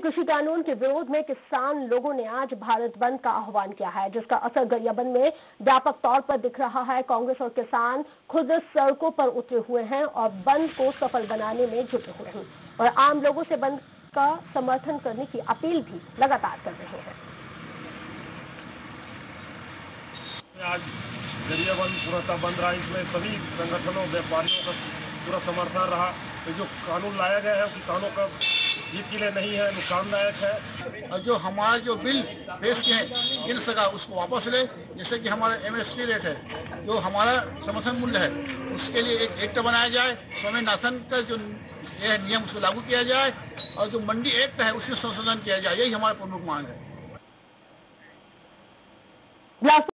कृषि कानून के विरोध में किसान लोगों ने आज भारत बंद का आह्वान किया है, जिसका असर गरियाबंद में व्यापक तौर पर दिख रहा है। कांग्रेस और किसान खुद सड़कों पर उतरे हुए हैं और बंद को सफल बनाने में जुटे हुए हैं और आम लोगों से बंद का समर्थन करने की अपील भी लगातार कर रहे हैं। आज गरियाबंद पूरा बंद रहा, इसमें सभी संगठनों व्यापारियों का पूरा समर्थन रहा। तो जो कानून लाया गया है किसानों का हित के लिए नहीं है, नुकसानदायक है। और जो हमारा जो बिल पेश किए हैं गिर सका उसको वापस ले, जैसे कि हमारा MSP रेट है, जो हमारा समर्थन मूल्य है, उसके लिए एक एक्ट बनाया जाए। स्वामीनाथन का जो नियम उसको लागू किया जाए और जो मंडी एक्ट है उसमें संशोधन किया जाए। यही हमारा प्रमुख मांग है।